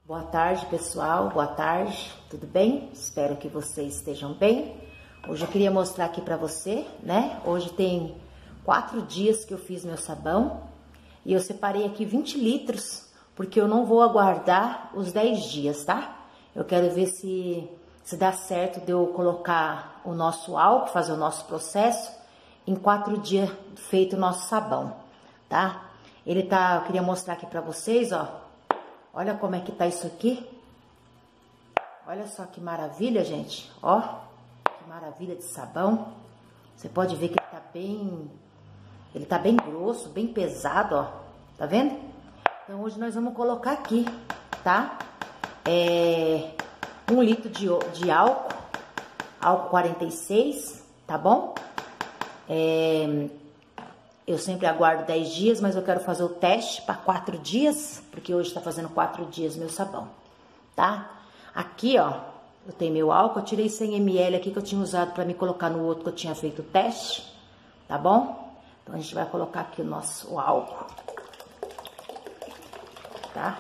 Boa tarde, pessoal. Boa tarde. Tudo bem? Espero que vocês estejam bem. Hoje eu queria mostrar aqui pra você, né? Hoje tem 4 dias que eu fiz meu sabão e eu separei aqui 20 litros, porque eu não vou aguardar os 10 dias, tá? Eu quero ver se dá certo de eu colocar o nosso álcool, fazer o nosso processo em 4 dias feito o nosso sabão, tá? Eu queria mostrar aqui pra vocês, ó. Olha como é que tá isso aqui. Olha só que maravilha, gente. Ó, que maravilha de sabão. Você pode ver que ele tá bem grosso, bem pesado, ó. Tá vendo? Então, hoje nós vamos colocar aqui, tá? 1 litro de álcool. Álcool 46, tá bom? Eu sempre aguardo 10 dias, mas eu quero fazer o teste para 4 dias, porque hoje tá fazendo 4 dias meu sabão, tá? Aqui, ó, eu tenho meu álcool, eu tirei 100 ml aqui que eu tinha usado para me colocar no outro que eu tinha feito o teste, tá bom? Então, a gente vai colocar aqui o nosso álcool, tá?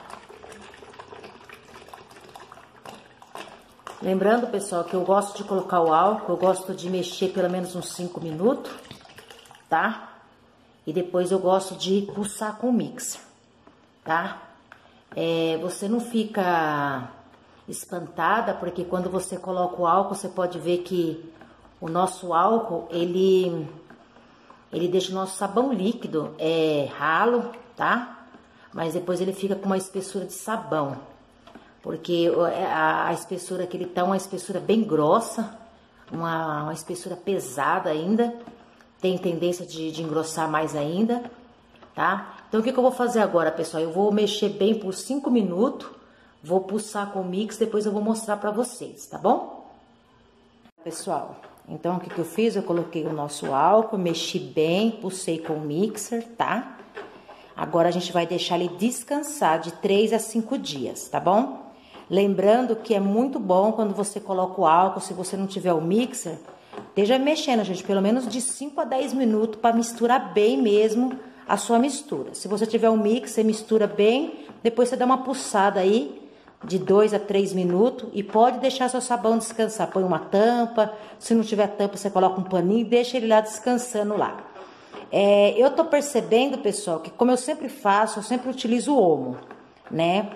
Lembrando, pessoal, que eu gosto de colocar o álcool, eu gosto de mexer pelo menos uns 5 minutos, tá? E depois eu gosto de pulsar com o mixer, tá? Você não fica espantada, porque quando você coloca o álcool, você pode ver que o nosso álcool, ele deixa o nosso sabão líquido, ralo, tá? Mas depois ele fica com uma espessura de sabão, porque a espessura que ele tá, uma espessura bem grossa, uma espessura pesada ainda. Tem tendência de engrossar mais ainda, tá? Então, o que eu vou fazer agora, pessoal? Eu vou mexer bem por 5 minutos, vou pulsar com o mix, depois eu vou mostrar pra vocês, tá bom? Pessoal, então, o que eu fiz? Eu coloquei o nosso álcool, mexi bem, pulsei com o mixer, tá? Agora, a gente vai deixar ele descansar de 3 a 5 dias, tá bom? Lembrando que é muito bom quando você coloca o álcool, se você não tiver o mixer, esteja mexendo, gente, pelo menos de 5 a 10 minutos para misturar bem mesmo a sua mistura. Se você tiver um mix, você mistura bem, depois você dá uma pulsada aí de 2 a 3 minutos e pode deixar seu sabão descansar. Põe uma tampa, se não tiver tampa, você coloca um paninho e deixa ele lá descansando lá. Eu tô percebendo, pessoal, que como eu sempre faço, eu sempre utilizo o Omo, né?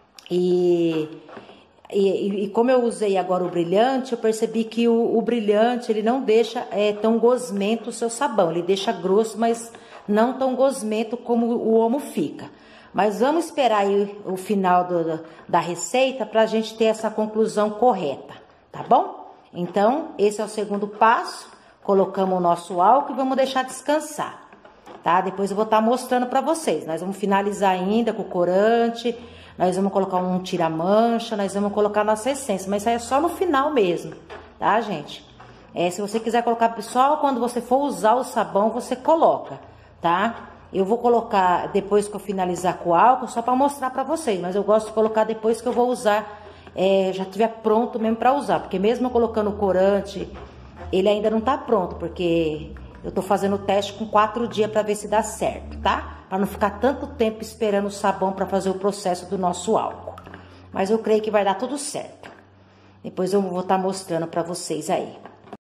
E como eu usei agora o brilhante, eu percebi que o brilhante, ele não deixa tão gosmento o seu sabão. Ele deixa grosso, mas não tão gosmento como o Omo fica. Mas vamos esperar aí o final da receita pra gente ter essa conclusão correta, tá bom? Então, esse é o segundo passo. Colocamos o nosso álcool e vamos deixar descansar, tá? Depois eu vou estar mostrando pra vocês. Nós vamos finalizar ainda com o corante. Nós vamos colocar um tira-mancha, nós vamos colocar nossa essência, mas isso aí é só no final mesmo, tá, gente? Se você quiser colocar, pessoal, quando você for usar o sabão, você coloca, tá? Eu vou colocar depois que eu finalizar com o álcool, só pra mostrar pra vocês, mas eu gosto de colocar depois que eu vou usar, já tiver pronto mesmo pra usar, porque mesmo eu colocando o corante, ele ainda não tá pronto, porque eu tô fazendo o teste com 4 dias pra ver se dá certo, tá? Para não ficar tanto tempo esperando o sabão para fazer o processo do nosso álcool. Mas eu creio que vai dar tudo certo. Depois eu vou estar mostrando para vocês aí.